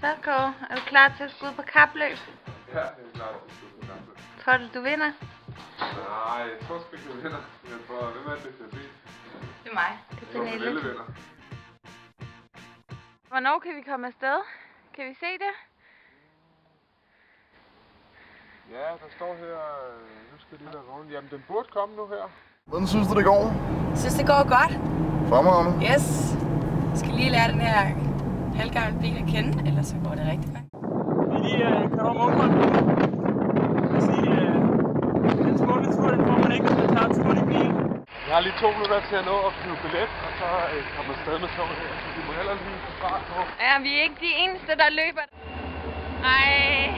Hvad, Kåre? Er du klar til at skulle ud på kapløb? Ja, jeg er klar til at skulle ud på kapløb. Tror du, du vinder? Nej, jeg tror sgu ikke, jeg vinder. Jeg tror, hvem er det, det er Det er mig. Det er Pernille. Pernille vinder. Hvornår kan vi komme afsted? Kan vi se det? Ja, der står her... Nu skal jeg lige være vågen. Jamen, den burde komme nu her. Hvordan synes du, det går? Jeg synes, det går godt. Fremragende. Yes. Jeg skal lige lære den her halvgamle bil at kende, ellers så går det rigtig godt. Vi lige kører om området. Jeg vil sige, den smukke tur, den får man ikke, hvis man tager en smut i bil. Jeg har lige 2 minutter til at nå at købe billet, og så kommer jeg afsted med toget her. Så vi må heller lige få fart på. Ja, vi er ikke de eneste, der løber. Ej.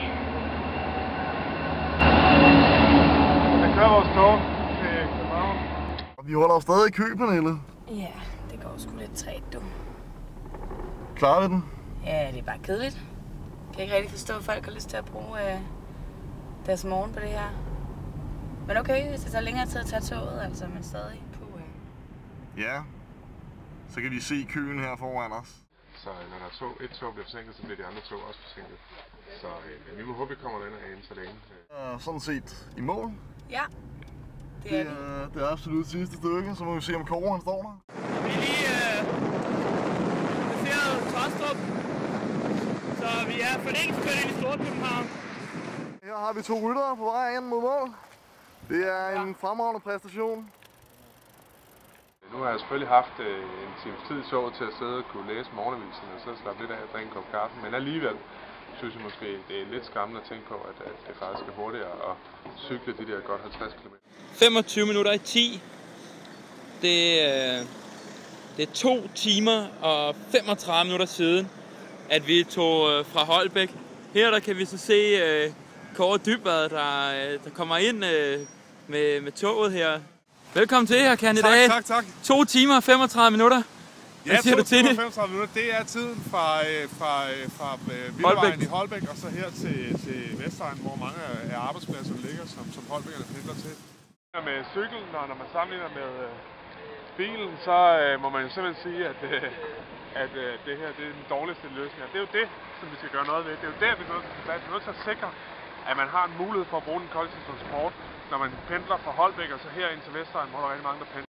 Jeg kører vores tog til København. Og vi holder stadig i kø, Pernille. Ja, det går sgu lidt træt, du. Klarer vi den? Ja, det er bare kedeligt. Jeg kan ikke rigtig forstå, at folk har lyst til at bruge deres morgen på det her. Men okay, hvis det tager længere tid at tage toget, altså, men stadig på. Ja. Så kan de se køen her foran os. Så når der er et tog bliver forsinket, så bliver de andre tog også forsinket. Så vi må håbe, vi kommer den her ind så længe. Sådan set i mål. Ja, det er vi. Det er absolut sidste stykke, så må vi se om Kåre han står der. Vi er lige passeret Taastrup, så vi er for længst kørt ind i Storkøbenhavn. Her har vi 2 ryttere på vej ind mod mål. Det er en fremragende præstation. Nu har jeg selvfølgelig haft en times tid i toget til at sidde og kunne læse morgenavisen og så slappe lidt af og drikke en kop kaffe. Men alligevel synes jeg måske, det er lidt skræmmende at tænke på, at det faktisk er hurtigere at cykle de der godt 50 km. 25 minutter i 10. Det er 2 timer og 35 minutter siden, at vi tog fra Holbæk. Her der kan vi så se Kåre Dybvad, der kommer ind med toget her. Velkommen til her, kandidat. Tak. 2 timer og 35 minutter. Hvad siger du til det? 35 minutter, det er tiden fra Vildvejen i Holbæk og så her til Vestegn, hvor mange af arbejdspladser ligger, som Holbækerne pendler til. Med cyklen, når man sammenligner med bilen, så må man jo simpelthen sige, at det her det er den dårligste løsning. Og det er jo det, som vi skal gøre noget ved. Det er jo der, vi er nødt til at sikre, at man har en mulighed for at bruge den kollektive transport, når man pendler fra Holbæk og så her ind til Vestegn, hvor der er rigtig mange, der pendler.